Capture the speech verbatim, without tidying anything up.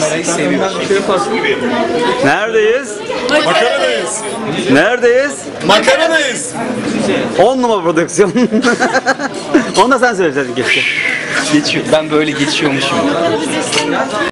kamerayı seviyor. Neredeyiz? Makaradayız. Neredeyiz? Makaradayız. on numara prodüksiyon. Onu da sen söyleyeceksin keşke. Geçiyor. Ben böyle geçiyormuşum.